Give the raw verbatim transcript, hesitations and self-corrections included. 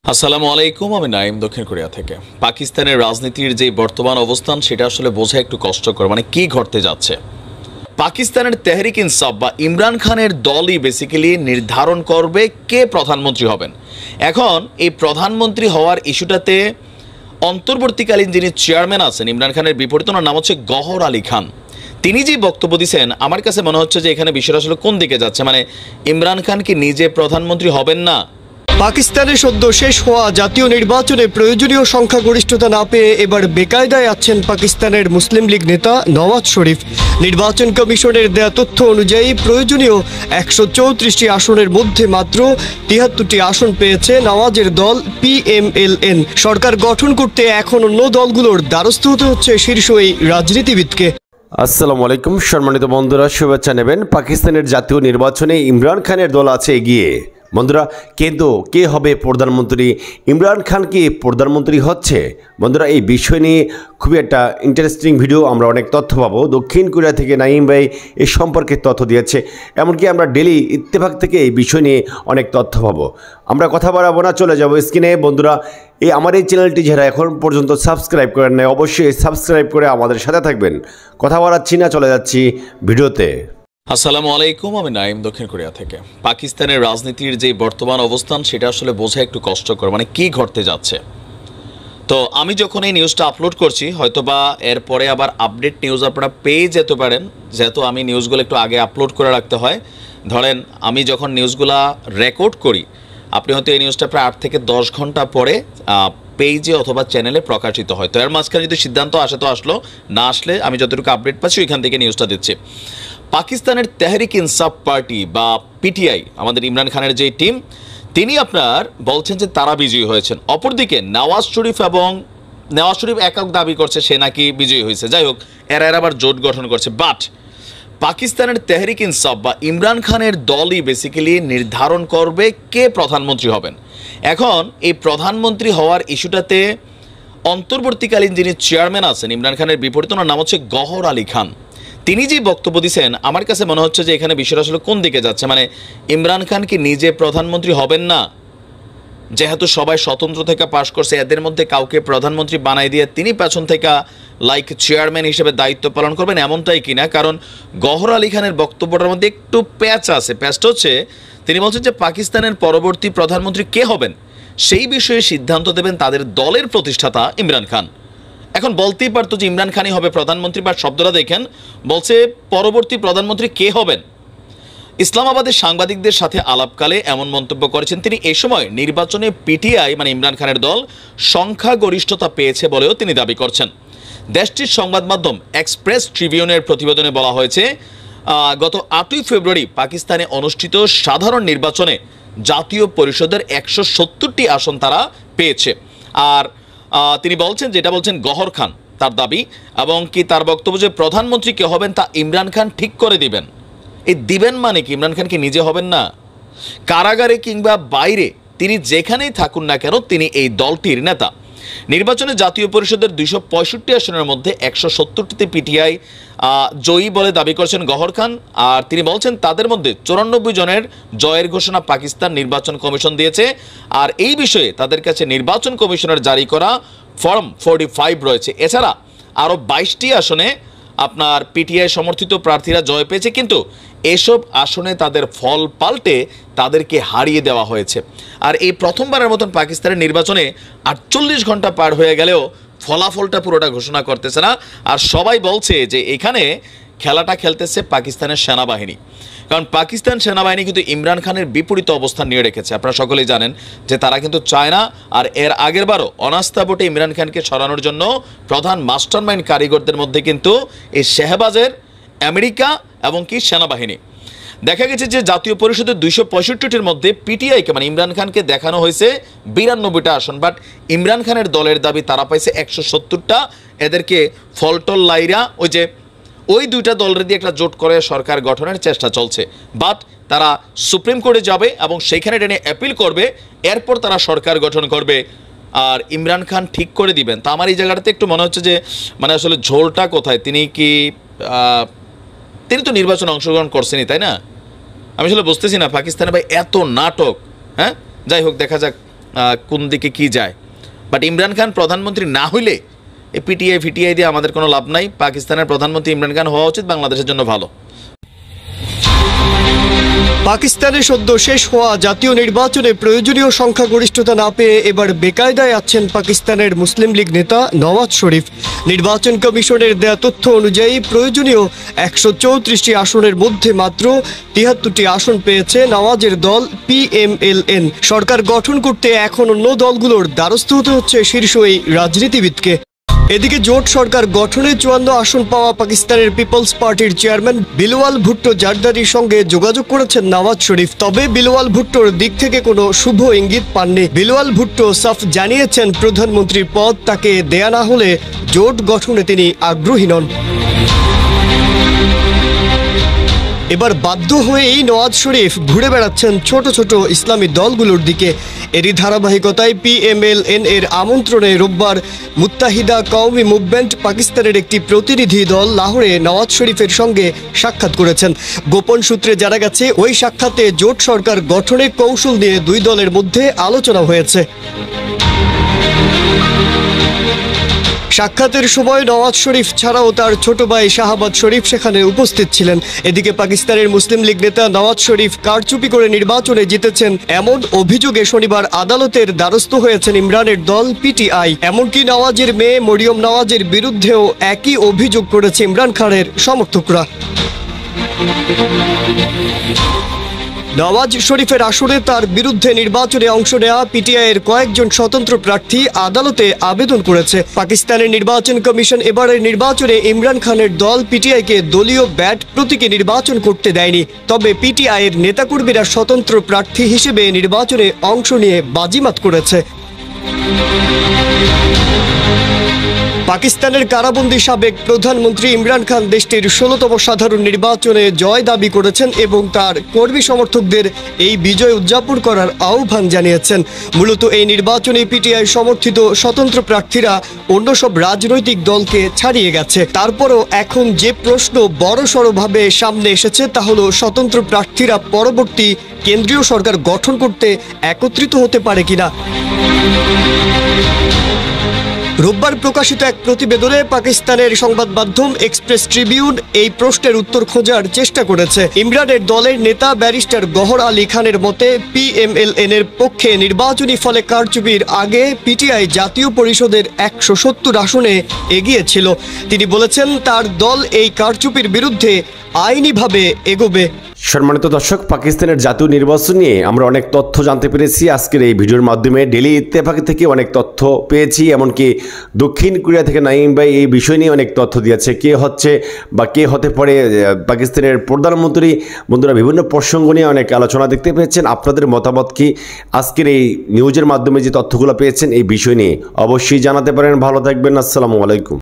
আসসালামু আলাইকুম। আমি নাইম দক্ষিণ কোরিয়া থেকে। পাকিস্তানের রাজনীতির যে বর্তমান অবস্থান সেটা আসলে বোঝা একটু কষ্টকর। মানে কি ঘটতে যাচ্ছে, পাকিস্তানের তেহরিক ইনসাফ বা ইমরান খানের দলই বেসিক্যালি নির্ধারণ করবে কে প্রধানমন্ত্রী হবেন। এখন এই প্রধানমন্ত্রী হওয়ার ইস্যুটাতে অন্তর্বর্তীকালীন যিনি চেয়ারম্যান আছেন ইমরান খানের বিপরীতে, ওনার নাম হচ্ছে গহর আলী খান। তিনি যে বক্তব্য দিয়েছেন, আমার কাছে মনে হচ্ছে যে এখানে বিষয়টা আসলে কোন দিকে যাচ্ছে। মানে ইমরান খান কি নিজে প্রধানমন্ত্রী হবেন না? পাকিস্তানে সদ্য শেষ হওয়া জাতীয় নির্বাচনে প্রয়োজনীয় সংখ্যাগরিষ্ঠতা না পেয়ে এবার বেকায়দায় আছেন পাকিস্তানের মুসলিম লীগ নেতা নওয়াজ শরীফ। নির্বাচন কমিশনের দেয়া তথ্য অনুযায়ী প্রয়োজনীয় একশো চৌত্রিশটি আসনের মধ্যে মাত্র তিয়াত্তরটি আসন পেয়েছে নওয়াজের দল পিএমএলএন। সরকার গঠন করতে এখন অন্য দলগুলোর দ্বারস্থ হতে হচ্ছে শীর্ষ এই রাজনীতিবিদকে। আসসালামু আলাইকুম সম্মানিত বন্ধুরা, শুভেচ্ছা নেবেন। পাকিস্তানের জাতীয় নির্বাচনে ইমরান খানের দল আছে এগিয়ে। বন্ধুরা, কিন্তু কে হবে প্রধানমন্ত্রী? ইমরান খান কি প্রধানমন্ত্রী হচ্ছে? বন্ধুরা, এই বিষয় নিয়ে খুবই একটা ইন্টারেস্টিং ভিডিও, আমরা অনেক তথ্য পাবো। দক্ষিণ কোরিয়া থেকে নাইম ভাই এই সম্পর্কে তথ্য দিয়েছে। এমনকি আমরা ডেলি ইত্তেফাক থেকে এই বিষয় নিয়ে অনেক তথ্য পাবো। আমরা কথা বাড়াবো না, চলে যাবো স্ক্রিনে। বন্ধুরা, এই আমার এই চ্যানেলটি যারা এখন পর্যন্ত সাবস্ক্রাইব করেন নাই, অবশ্যই সাবস্ক্রাইব করে আমাদের সাথে থাকবেন। কথা বাড়াচ্ছি না, চলে যাচ্ছি ভিডিওতে। আসসালামু আলাইকুম। আমি নাইম দক্ষিণ কোরিয়া থেকে। পাকিস্তানের রাজনীতির যে বর্তমান অবস্থান সেটা আসলে বোঝা একটু কষ্টকর। মানে কি ঘটতে যাচ্ছে। তো আমি যখন এই নিউজটা আপলোড করছি, হয়তোবা এরপরে আবার আপডেট নিউজ আপনারা পেয়ে যেতে পারেন, যেহেতু আমি নিউজগুলো একটু আগে আপলোড করে রাখতে হয়। ধরেন আমি যখন নিউজগুলা রেকর্ড করি, আপনি হয়তো এই নিউজটা প্রায় আট থেকে দশ ঘন্টা পরে পেজে অথবা চ্যানেলে প্রকাশিত হয়। তো এর মাঝখানে যদি সিদ্ধান্ত আসে তো আসলো, না আসলে আমি যতটুকু আপডেট পাচ্ছি ওইখান থেকে নিউজটা দিচ্ছি। পাকিস্তানের তেহরিক ইনসাফ পার্টি বা পিটিআই, আমাদের ইমরান খানের যে টিম, তিনি আপনার বলছেন যে তারা বিজয়ী হয়েছেন। অপরদিকে নওয়াজ শরীফ এবং নওয়াজ শরীফ একক দাবি করছে সে নাকি বিজয়ী হয়েছে। যাই হোক, এরা এরা আবার জোট গঠন করছে। বাট পাকিস্তানের তেহরিক ইনসাফ বা ইমরান খানের দলই বেসিক্যালি নির্ধারণ করবে কে প্রধানমন্ত্রী হবেন। এখন এই প্রধানমন্ত্রী হওয়ার ইস্যুটাতে অন্তর্বর্তীকালীন যিনি চেয়ারম্যান আছেন ইমরান খানের বিপরীতে, ওনার নাম হচ্ছে গহর আলী খান। তিনি যে বক্তব্য দিয়েছেন, আমার কাছে মনে হচ্ছে যে এখানে বিষয়টা আসলে কোন দিকে যাচ্ছে। মানে ইমরান খান কি নিজে প্রধানমন্ত্রী হবেন না? যেহেতু সবাই স্বতন্ত্র থেকে পাশ করছে, এদের মধ্যে কাউকে প্রধানমন্ত্রী বানাই দিয়ে তিনি পেছন থেকে লাইক চেয়ারম্যান হিসেবে দায়িত্ব পালন করবেন, এমনটাই কিনা? কারণ গহর আলী খানের বক্তব্যটার মধ্যে একটু প্যাচ আছে। প্যাচটা হচ্ছে তিনি বলছেন যে পাকিস্তানের পরবর্তী প্রধানমন্ত্রী কে হবেন সেই বিষয়ে সিদ্ধান্ত দেবেন তাদের দলের প্রতিষ্ঠাতা ইমরান খান। এখন বলতেই পারতো যে ইমরান খানই হবে প্রধানমন্ত্রী, বা শব্দটা দেখেন, বলছে পরবর্তী প্রধানমন্ত্রী কে হবেন। ইসলামাবাদের সাংবাদিকদের সাথে আলাপকালে এমন মন্তব্য করেছেন তিনি। এই সময় নির্বাচনে পিটিআই মানে ইমরান খানের দল সংখ্যাগরিষ্ঠতা পেয়েছে বলেও তিনি দাবি করছেন। দেশটির সংবাদ মাধ্যম এক্সপ্রেস ট্রিবিউনের প্রতিবেদনে বলা হয়েছে, গত আটই ফেব্রুয়ারি পাকিস্তানে অনুষ্ঠিত সাধারণ নির্বাচনে জাতীয় পরিষদের একশো সত্তরটি আসন তারা পেয়েছে। আর তিনি বলছেন, যেটা বলছেন গহর খান তার দাবি, এবং কি তার বক্তব্য যে প্রধানমন্ত্রী কে হবেন তা ইমরান খান ঠিক করে দিবেন। এই দিবেন মানে কি? ইমরান খান কি নিজে হবেন না? কারাগারে কিংবা বাইরে তিনি যেখানেই থাকুন না কেন, তিনি এই দলটির নেতা। নির্বাচনে জাতীয় পরিষদের দুইশো পঁয়ষট্টি আসনের মধ্যে একশো সত্তরটিতে পিটিআই জয়ী বলে দাবি করছেন গহর খান। আর তিনি বলছেন তাদের মধ্যে চুরানব্বই জনের জয়ের ঘোষণা পাকিস্তান নির্বাচন কমিশন দিয়েছে। আর এই বিষয়ে তাদের কাছে নির্বাচন কমিশনের জারি করা ফর্ম ফোরটি ফাইভ রয়েছে। এছাড়া আরও বাইশটি আসনে আপনার পিটিআই সমর্থিত প্রার্থীরা জয় পেয়েছে, কিন্তু এসব আসনে তাদের ফল পাল্টে তাদেরকে হারিয়ে দেওয়া হয়েছে। আর এই প্রথমবারের মতন পাকিস্তানের নির্বাচনে আটচল্লিশ ঘন্টা পার হয়ে গেলেও ফলাফলটা পুরোটা ঘোষণা করতেছে না। আর সবাই বলছে যে এখানে খেলাটা খেলতেছে পাকিস্তানের সেনাবাহিনী। কারণ পাকিস্তান সেনাবাহিনী কিন্তু ইমরান খানের বিপরীত অবস্থান নিয়ে রেখেছে। আপনারা সকলেই জানেন যে তারা কিন্তু চায় না। আর এর আগের বারও অনাস্থা ভোটে ইমরান খানকে সরানোর জন্য প্রধান মাস্টারমাইন্ড কারিগরদের মধ্যে কিন্তু এই শেহবাজের আমেরিকা এবং কি সেনাবাহিনী। দেখা গেছে যে জাতীয় পরিষদের দুইশো পঁয়ষট্টিটির মধ্যে পিটিআইকে মানে ইমরান খানকে দেখানো হয়েছে বিরানব্বইটা আসন, বাট ইমরান খানের দলের দাবি তারা পাইছে একশো সত্তরটা। এদেরকে ফলটল লাইরা ওই যে ওই দুইটা দলের দিয়ে একটা জোট করে সরকার গঠনের চেষ্টা চলছে। বাট তারা সুপ্রিম কোর্টে যাবে এবং সেইখানে এটা নিয়ে অ্যাপিল করবে, এরপর তারা সরকার গঠন করবে আর ইমরান খান ঠিক করে দিবেন। তা আমার এই জায়গাটাতে একটু মনে হচ্ছে যে মানে আসলে ঝোলটা কোথায়? তিনি কি তিনি তো নির্বাচনে অংশগ্রহণ করছেনই, তাই না? আমি আসলে বুঝতেছি না পাকিস্তানে ভাই এত নাটক। হ্যাঁ, যাই হোক, দেখা যাক কোন দিকে কি যায়। বাট ইমরান খান প্রধানমন্ত্রী না হইলে এই পিটিআই ফিটিআই দিয়ে আমাদের কোনো লাভ নাই। পাকিস্তানের প্রধানমন্ত্রী ইমরান খান হওয়া উচিত, বাংলাদেশের জন্য ভালো। পাকিস্তানে সদ্য শেষ হওয়া জাতীয় নির্বাচনে প্রয়োজনীয় সংখ্যাগরিষ্ঠতা না পেয়ে এবার বেকায়দায় আছেন পাকিস্তানের মুসলিম লীগ নেতা নওয়াজ শরীফ। নির্বাচন কমিশনের দেয়া তথ্য অনুযায়ী প্রয়োজনীয় একশো চৌত্রিশটি আসনের মধ্যে মাত্র তিয়াত্তরটি আসন পেয়েছে নওয়াজের দল পিএমএলএন। সরকার গঠন করতে এখন অন্য দলগুলোর দ্বারস্থ হতে হচ্ছে শীর্ষ এই রাজনীতিবিদকে। এদিকে জোট সরকার গঠনে চুয়ান্ন আসন পাওয়া পাকিস্তানের পিপলস পার্টির চেয়ারম্যান বিলওয়াল ভুট্টো জারদারির সঙ্গে যোগাযোগ করেছেন নওয়াজ শরীফ। তবে বিলওয়াল ভুট্টোর দিক থেকে কোনো শুভ ইঙ্গিত পাননি। বিলওয়াল ভুট্টো সাফ জানিয়েছেন প্রধানমন্ত্রীর পদ তাকে দেয়া না হলে জোট গঠনে তিনি আগ্রহী নন। এবার বাধ্য হয়েই নওয়াজ শরীফ ঘুরে বেড়াচ্ছেন ছোট ছোট ইসলামী দলগুলোর দিকে। এরই ধারাবাহিকতায় পিএমএলএন এর আমন্ত্রণে রোববার মুত্তাহিদা কওমি মুভমেন্ট পাকিস্তানের একটি প্রতিনিধি দল লাহোরে নওয়াজ শরীফের সঙ্গে সাক্ষাৎ করেছেন। গোপন সূত্রে জানা গেছে ওই সাক্ষাতে জোট সরকার গঠনের কৌশল নিয়ে দুই দলের মধ্যে আলোচনা হয়েছে। সাক্ষাতের সময় নওয়াজ শরীফ ছাড়াও তার ছোট ভাই শাহাবাজ শরীফ সেখানে উপস্থিত ছিলেন। এদিকে পাকিস্তানের মুসলিম লীগ নেতা নওয়াজ শরীফ কারচুপি করে নির্বাচনে জিতেছেন এমন অভিযোগে শনিবার আদালতের দ্বারস্থ হয়েছেন ইমরানের দল পিটিআই। এমনকি নওয়াজের মেয়ে মরিয়ম নওয়াজের বিরুদ্ধেও একই অভিযোগ করেছে ইমরান খানের সমর্থকরা। নওয়াজ শরীফের আসরে তার বিরুদ্ধে নির্বাচনে অংশ নেওয়া পিটিআইয়ের কয়েকজন স্বতন্ত্র প্রার্থী আদালতে আবেদন করেছে। পাকিস্তানের নির্বাচন কমিশন এবারের নির্বাচনে ইমরান খানের দল পিটিআইকে দলীয় ব্যাট প্রতীকে নির্বাচন করতে দেয়নি। তবে পিটিআইয়ের নেতাকর্মীরা স্বতন্ত্র প্রার্থী হিসেবে নির্বাচনে অংশ নিয়ে বাজিমাত করেছে। পাকিস্তানের কারাবন্দী সাবেক প্রধানমন্ত্রী ইমরান খান দেশটির ষোলোতম সাধারণ নির্বাচনে জয় দাবি করেছেন এবং তার কর্মী সমর্থকদের এই বিজয় উদযাপন করার আহ্বান জানিয়েছেন। মূলত এই নির্বাচনে পিটিআই সমর্থিত স্বতন্ত্র প্রার্থীরা অন্য সব রাজনৈতিক দলকে ছাড়িয়ে গেছে। তারপরও এখন যে প্রশ্ন বড়সড়ভাবে সামনে এসেছে তা হলো স্বতন্ত্র প্রার্থীরা পরবর্তী কেন্দ্রীয় সরকার গঠন করতে একত্রিত হতে পারে কিনা। রোববার প্রকাশিত এক প্রতিবেদনে পাকিস্তানের সংবাদ মাধ্যম এক্সপ্রেস ট্রিবিউন এই প্রশ্নের উত্তর খোঁজার চেষ্টা করেছে। ইমরানের দলের নেতা ব্যারিস্টার গহর আলী খানের মতে পিএমএলএন এর পক্ষে নির্বাচনী ফলে কারচুপির আগে পিটিআই জাতীয় পরিষদের একশো সত্তর আসনে এগিয়ে ছিল। তিনি বলেছেন তার দল এই কারচুপির বিরুদ্ধে আইনিভাবে এগোবে। সম্মানিত দর্শক, পাকিস্তানের জাতীয় নির্বাচন নিয়ে আমরা অনেক তথ্য জানতে পেরেছি আজকের এই ভিডিওর মাধ্যমে। ডেলি ইত্তেফাক থেকে অনেক তথ্য পেয়েছি, এমনকি দক্ষিণ কোরিয়া থেকে নাইম ভাই এই বিষয় নিয়ে অনেক তথ্য দিয়েছে, কে হচ্ছে বা কে হতে পারে পাকিস্তানের প্রধানমন্ত্রী। বন্ধুরা, বিভিন্ন প্রসঙ্গ নিয়ে অনেক আলোচনা দেখতে পেয়েছেন। আপনাদের মতামত কি আজকের এই নিউজের মাধ্যমে যে তথ্যগুলো পেয়েছেন এই বিষয় নিয়ে অবশ্যই জানাতে পারেন। ভালো থাকবেন, আসসালামু আলাইকুম।